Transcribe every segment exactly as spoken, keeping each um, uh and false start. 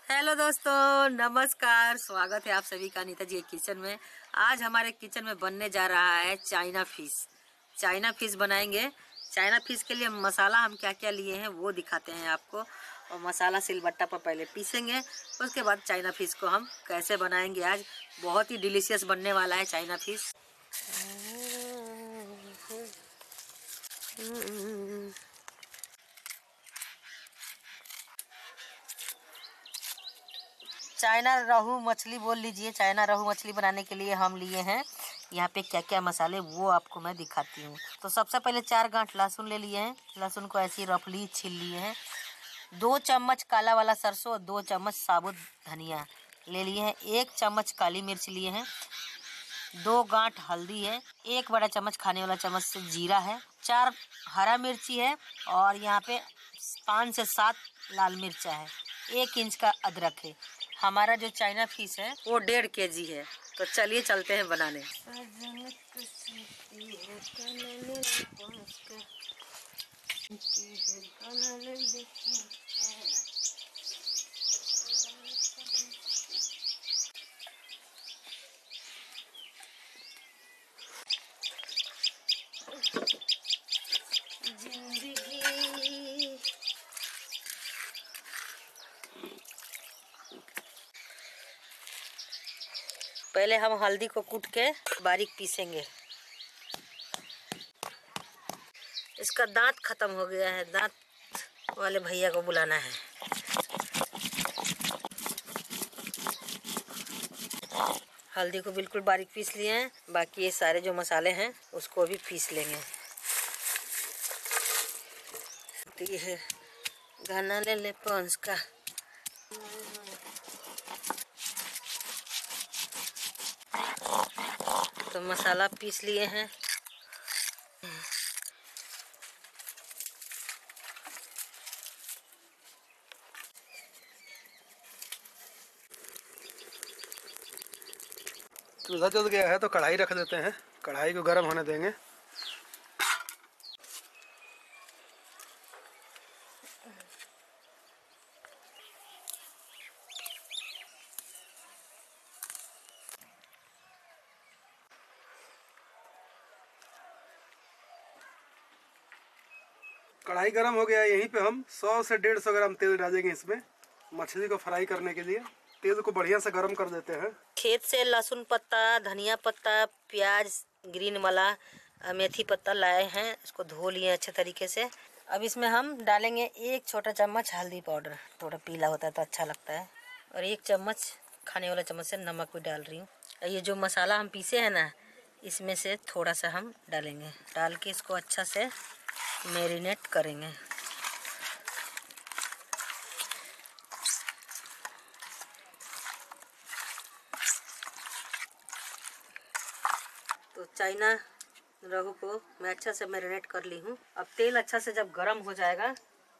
Hello दोस्तों, नमस्कार। स्वागत है आप सभी का अनीता जी के किचन में। आज हमारे किचन में बनने जा रहा है चाइना फिश। चाइना फिश बनाएंगे। चाइना फिश के लिए मसाला हम क्या क्या लिए हैं वो दिखाते हैं आपको। और मसाला सिलबट्टा पर पहले पीसेंगे, उसके बाद चाइना फिश को हम कैसे बनाएंगे। आज बहुत ही डिलीशियस बनने वाला है चाइना फिश। चाइना रोहू मछली बोल लीजिए। चाइना रोहू मछली बनाने के लिए हम लिए हैं यहाँ पे क्या क्या मसाले, वो आपको मैं दिखाती हूँ। तो सबसे पहले चार गांठ लहसुन ले लिए हैं। लहसुन को ऐसी रफली छील लिए हैं। दो चम्मच काला वाला सरसों, दो चम्मच साबुत धनिया ले लिए हैं। एक चम्मच काली मिर्च लिए हैं। दो गांठ हल्दी है। एक बड़ा चम्मच खाने वाला चम्मच से जीरा है। चार हरा मिर्ची है। और यहाँ पे पाँच से सात लाल मिर्चा है। एक इंच का अदरक है। हमारा जो चाइना फिश है वो डेढ़ के जी है। तो चलिए चलते हैं बनाने। जिंदगी पहले हम हल्दी को कूट के बारीक पीसेंगे। इसका दांत खत्म हो गया है। दांत वाले भैया को बुलाना है। हल्दी को बिल्कुल बारीक पीस लिए हैं। बाकी ये सारे जो मसाले हैं उसको भी पीस लेंगे। ये है घना ले ले पॉन्स का। तो मसाला पीस लिए हैं। चूल्हा जल गया है तो कढ़ाई रख देते हैं। कढ़ाई को गर्म होने देंगे। कढ़ाई गर्म हो गया है। यहीं पे हम सौ से डेढ़ सौ ग्राम तेल डालेंगे इसमें, मछली को फ्राई करने के लिए। तेल को बढ़िया से गर्म कर देते हैं। खेत से लहसुन पत्ता, धनिया पत्ता, प्याज ग्रीन वाला, मेथी पत्ता लाए हैं। इसको धो लिए अच्छे तरीके से। अब इसमें हम डालेंगे एक छोटा चम्मच हल्दी पाउडर। थोड़ा पीला होता है तो अच्छा लगता है। और एक चम्मच खाने वाला चम्मच से नमक भी डाल रही हूँ। ये जो मसाला हम पीसे हैं ना, इसमें से थोड़ा सा हम डालेंगे। डाल के इसको अच्छा से मैरिनेट करेंगे। तो चाइना रोहू को मैं अच्छा से मैरिनेट कर ली हूँ। अब तेल अच्छा से जब गर्म हो जाएगा,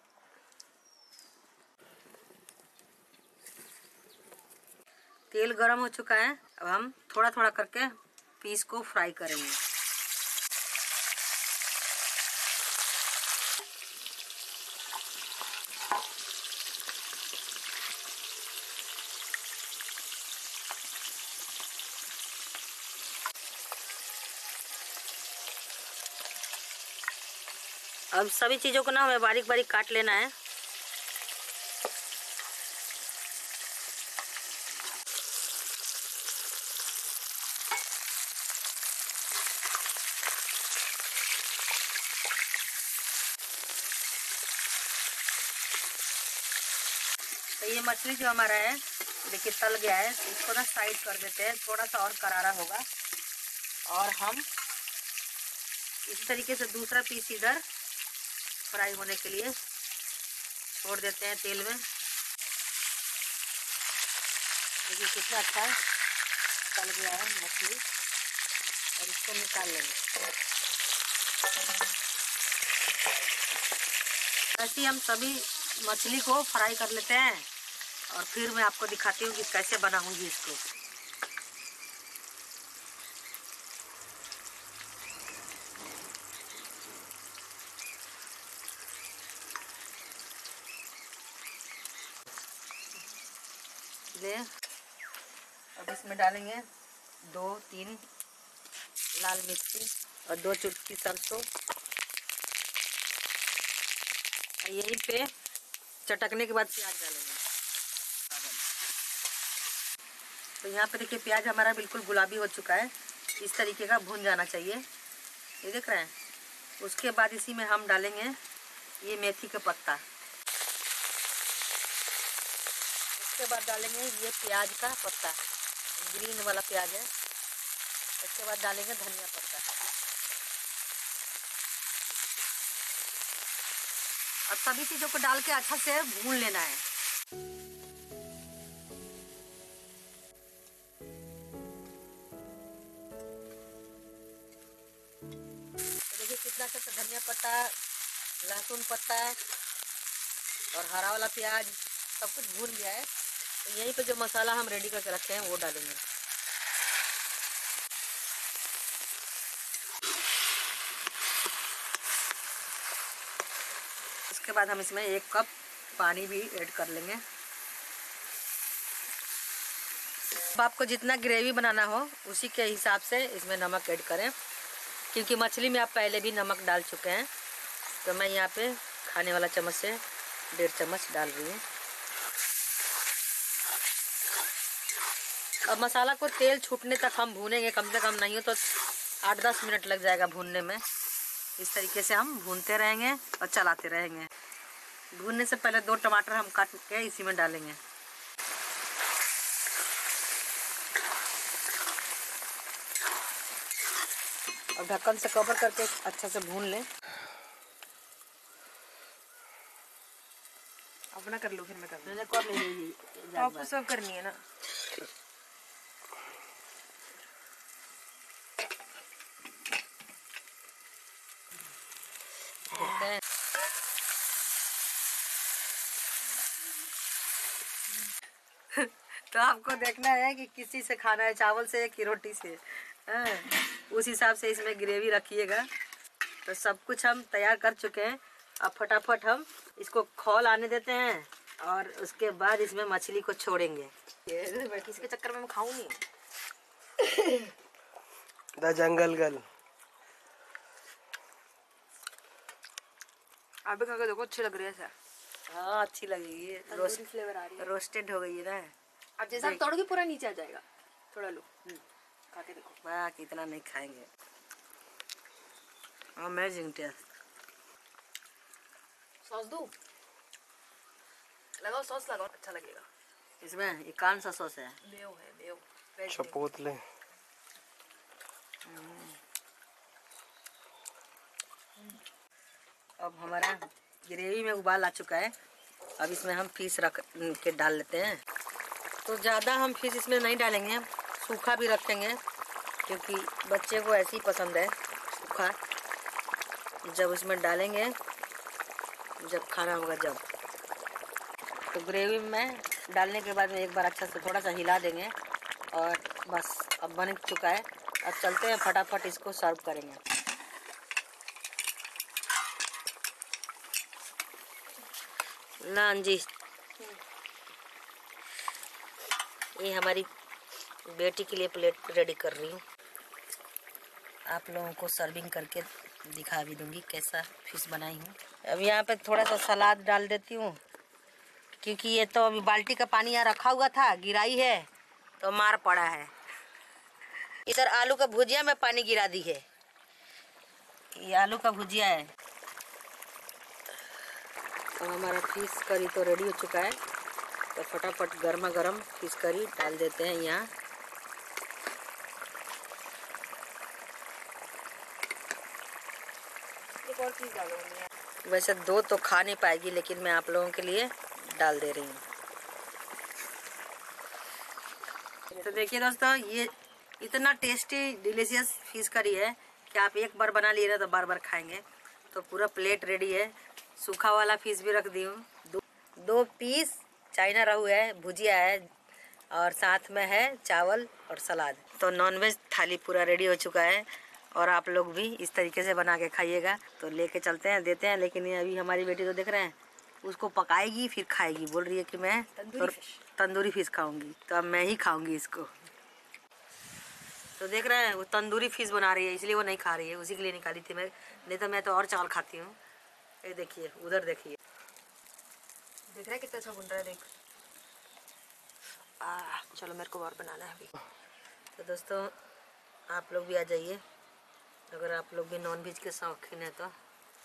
तेल गर्म हो चुका है। अब हम थोड़ा थोड़ा करके पीस को फ्राई करेंगे। अब सभी चीज़ों को ना हमें बारीक बारीक काट लेना है। तो ये मछली जो हमारा है देखिए तल गया है। तो इसको ना साइड कर देते हैं। थोड़ा सा और करारा होगा। और हम इस तरीके से दूसरा पीस इधर फ्राई होने के लिए छोड़ देते हैं तेल में। देखिए कितना अच्छा तल गया है मछली। और इसको निकाल लेंगे। ऐसे हम सभी मछली को फ्राई कर लेते हैं। और फिर मैं आपको दिखाती हूँ कि कैसे बनाऊंगी इसको। इसलिए अब इसमें डालेंगे दो तीन लाल मिर्ची और दो चुटकी सरसों। यहीं पे चटकने के बाद प्याज डालेंगे। तो यहाँ पे देखिए प्याज हमारा बिल्कुल गुलाबी हो चुका है, इस तरीके का भून जाना चाहिए, ये देख रहे हैं। उसके बाद इसी में हम डालेंगे ये मेथी का पत्ता। उसके बाद डालेंगे ये प्याज का पत्ता, ग्रीन वाला प्याज है। उसके बाद डालेंगे धनिया पत्ता। और सभी चीज़ों को डाल के अच्छा से भून लेना है। तो देखिए कितना अच्छा सा धनिया पत्ता, लहसुन पत्ता और हरा वाला प्याज सब कुछ भून गया है। तो यहीं पे जो मसाला हम रेडी करके रखे हैं वो डालेंगे। उसके बाद हम इसमें एक कप पानी भी ऐड कर लेंगे। अब आपको जितना ग्रेवी बनाना हो उसी के हिसाब से इसमें नमक ऐड करें, क्योंकि मछली में आप पहले भी नमक डाल चुके हैं। तो मैं यहाँ पे खाने वाला चम्मच से डेढ़ चम्मच डाल रही हूँ। अब मसाला को तेल छूटने तक हम भूनेंगे, कम से कम नहीं हो तो आठ दस मिनट लग जाएगा भूनने में। इस तरीके से हम भूनते रहेंगे और चलाते रहेंगे। भूनने से पहले दो टमाटर हम काट के इसी में डालेंगे। अब ढक्कन से कवर करके अच्छा से भून लें। अपना कर लो, फिर मैं कर मैंने कर ली, आपको सब करनी है ना। तो आपको देखना है कि किसी से खाना है, चावल से कि रोटी से, हाँ, उस हिसाब से इसमें ग्रेवी रखिएगा। तो सब कुछ हम तैयार कर चुके हैं। अब फटाफट हम इसको खौल आने देते हैं और उसके बाद इसमें मछली को छोड़ेंगे। किसी के चक्कर में मैं खाऊंगी। The jungle girl. आप भी खा के देखो, अच्छी लग रही है सर। हाँ अच्छी लगेगी, रोस्ट फ्लेवर आ रही है। रोस्टेड हो गई है ना। अब जैसा आप तोड़ोगे पूरा नीचे आ जाएगा। थोड़ा लो, खा के देखो। वाह कितना नहीं खाएंगे। Amazing taste. सॉस दो, लगाओ सॉस लगाओ, अच्छा लगेगा। इसमें ये कौन सा सॉस है? मेयो है, मेयो। चपोतले। अब हमारा ग्रेवी में उबाल आ चुका है। अब इसमें हम फिश रख के डाल लेते हैं। तो ज़्यादा हम फिश इसमें नहीं डालेंगे, सूखा भी रखेंगे, क्योंकि बच्चे को ऐसे ही पसंद है सूखा। जब उसमें डालेंगे, जब खाना होगा जब, तो ग्रेवी में डालने के बाद में एक बार अच्छा से थोड़ा सा हिला देंगे और बस अब बन चुका है। अब चलते हैं फटाफट इसको सर्व करेंगे। नान जी, ये हमारी बेटी के लिए प्लेट रेडी कर रही हूँ। आप लोगों को सर्विंग करके दिखा भी दूंगी कैसा फिश बनाई हूँ। अब यहाँ पे थोड़ा सा सलाद डाल देती हूँ, क्योंकि ये तो अभी बाल्टी का पानी यहाँ रखा हुआ था, गिराई है तो मार पड़ा है। इधर आलू का भुजिया में पानी गिरा दी है। ये आलू का भुजिया है। तो हमारा फिश करी तो रेडी हो चुका है। तो फटाफट गर्मा गर्म फिश करी डाल देते हैं यहाँ। एक और चीज डालो। वैसे दो तो खा नहीं पाएगी, लेकिन मैं आप लोगों के लिए डाल दे रही हूँ। तो देखिए दोस्तों, ये इतना टेस्टी डिलीशियस फिश करी है कि आप एक बार बना लिए ना तो बार बार खाएंगे। तो पूरा प्लेट रेडी है। सूखा वाला फिश भी रख दी हूँ। दो, दो पीस चाइना रहू है, भुजिया है और साथ में है चावल और सलाद। तो नॉनवेज थाली पूरा रेडी हो चुका है और आप लोग भी इस तरीके से बना के खाइएगा। तो लेके चलते हैं, देते हैं। लेकिन ये अभी हमारी बेटी तो देख रहे हैं, उसको पकाएगी फिर खाएगी। बोल रही है कि मैं तंदूरी फिश तंदूरी फिश खाऊंगी, तो अब मैं ही खाऊंगी इसको। तो देख रहे हैं वो तंदूरी फिश बना रही है, इसलिए वो नहीं खा रही है, उसी के लिए निकाली थी मैं, नहीं तो मैं तो और चावल खाती हूँ। ये देखिए उधर देखिए, देख रहा है कितना अच्छा बन रहा है, देख। आ, चलो मेरे को और बनाना है अभी। तो दोस्तों आप लोग भी आ जाइए, अगर आप लोग भी नॉन वेज के शौकीन है तो।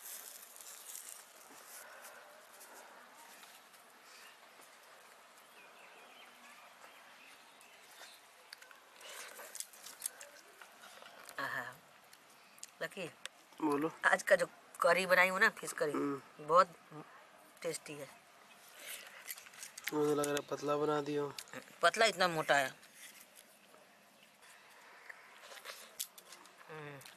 लकी बोलो। आज का जो करी बनाई हूँ ना, फिश करी, बहुत टेस्टी है। मुझे लग रहा है पतला बना दियो। पतला इतना मोटा है।